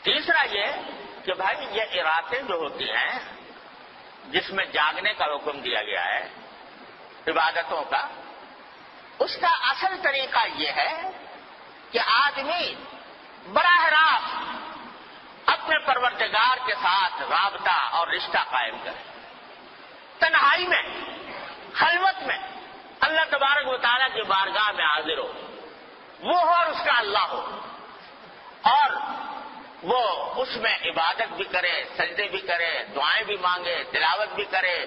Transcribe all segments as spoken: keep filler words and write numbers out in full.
تیسرا یہ کہ بھائی یہ ارادے جو ہوتی ہیں جس میں جاگنے کا حکم دیا گیا ہے عبادتوں کا، اس کا اصل طریقہ یہ ہے کہ آدمی براہ راست اپنے پروردگار کے ساتھ رابطہ اور رشتہ قائم کرے، تنہائی میں، خلوت میں اللہ تبارک و تعالیٰ کی بارگاہ میں حاضر ہو، وہ ہو اور اس کا اللہ ہو، اور وہ اس میں عبادت بھی کرے، سجدے بھی کرے، دعائیں بھی مانگے، تلاوت بھی کرے۔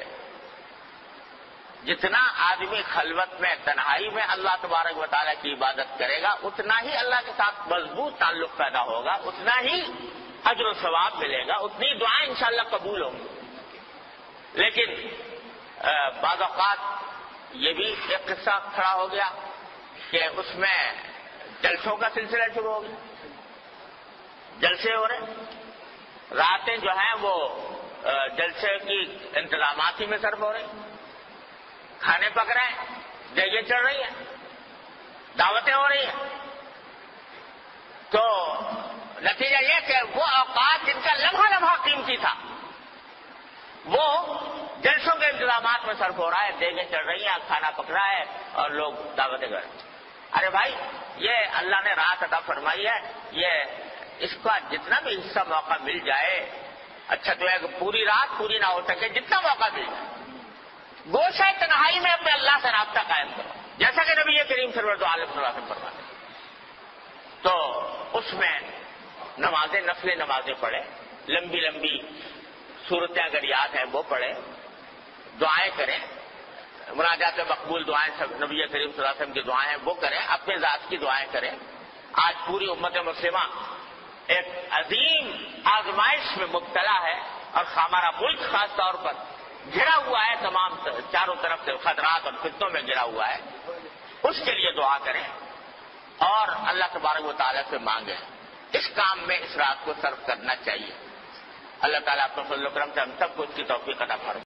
جتنا آدمی خلوت میں، تنہائی میں اللہ تبارک و تعالیٰ کی عبادت کرے گا، اتنا ہی اللہ کے ساتھ مضبوط تعلق پیدا ہوگا، اتنا ہی اجر و ثواب ملے گا، اتنی دعائیں انشاءاللہ قبول ہوں گی۔ لیکن بعض اوقات یہ بھی ایک قصہ کھڑا ہو گیا کہ اس میں جلسوں کا سلسلہ شروع ہو گیا، جلسے ہو رہے، راتیں جو ہیں وہ جلسے کی انتظامات ہی میں صرف ہو رہی، کھانے پک رہے ہیں، دیگیں چڑھ رہی ہیں، دعوتیں ہو رہی ہیں، تو نتیجہ یہ کہ وہ اوقات جن کا لمحہ لمحہ قیمتی تھا وہ جلسوں کے انتظامات میں صرف ہو رہا ہے، دیگیں چڑھ رہی ہیں، کھانا پک رہا ہے اور لوگ دعوتیں کر رہے ہیں۔ ارے بھائی، یہ اللہ نے رات عطا فرمائی ہے، یہ اس کا جتنا بھی حصہ موقع مل جائے، اچھا تو ہے کہ پوری رات پوری نہ ہو سکے، جتنا موقع مل جائے گوشہ تنہائی میں اپنے اللہ سے رابطہ قائم کرو، جیسا کہ نبی کریم صلی اللہ علیہ وسلم فرماتے ہیں۔ تو اس میں نمازیں، نفل نمازیں پڑھے، لمبی لمبی صورتیں اگر یاد ہیں وہ پڑھیں، دعائیں کریں، مناجات مقبول دعائیں، نبی کریم صلی اللہ علیہ وسلم کی دعائیں ہیں وہ کریں، اپنے ذات کی دعائیں کریں۔ آج پوری امت مسلمہ ایک عظیم آزمائش میں مبتلا ہے، اور ہمارا ملک خاص طور پر گھرا ہوا ہے، تمام چاروں طرف سے خطرات اور فتنوں میں گھرا ہوا ہے۔ اس کے لیے دعا کریں اور اللہ تبارک و تعالیٰ سے مانگیں، اس کام میں اس رات کو صرف کرنا چاہیے۔ اللہ تعالیٰ اپنے فضل و کرم سے ہم سب کو اس کی توفیق عطا فرمائے۔